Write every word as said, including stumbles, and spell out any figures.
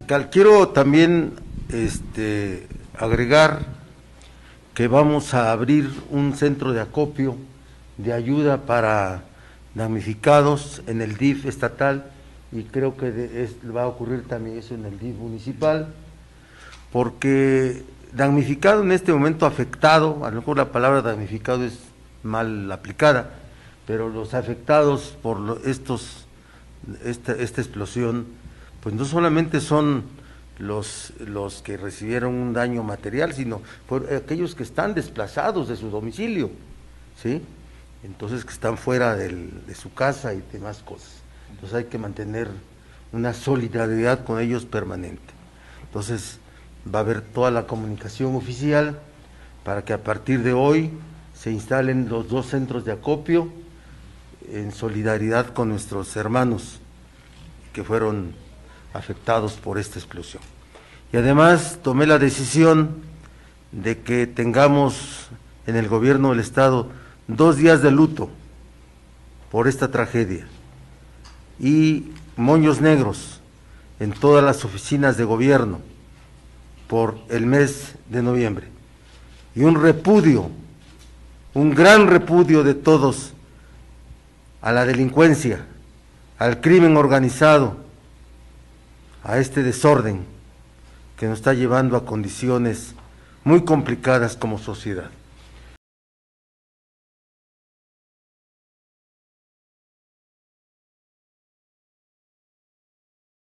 fiscal. Quiero también este, agregar que vamos a abrir un centro de acopio de ayuda para damnificados en el D I F estatal, y creo que de, es, va a ocurrir también eso en el D I F municipal, porque damnificado en este momento, afectado, a lo mejor la palabra damnificado es mal aplicada, pero los afectados por lo, estos esta, esta explosión, pues no solamente son los, los que recibieron un daño material, sino por aquellos que están desplazados de su domicilio, ¿sí? Entonces que están fuera del, de su casa y demás cosas. Entonces hay que mantener una solidaridad con ellos permanente. Entonces va a haber toda la comunicación oficial para que a partir de hoy se instalen los dos centros de acopio en solidaridad con nuestros hermanos que fueron afectados por esta explosión. Y además tomé la decisión de que tengamos en el gobierno del estado dos días de luto por esta tragedia y moños negros en todas las oficinas de gobierno por el mes de noviembre, y un repudio, un gran repudio de todos a la delincuencia, al crimen organizado, a este desorden que nos está llevando a condiciones muy complicadas como sociedad.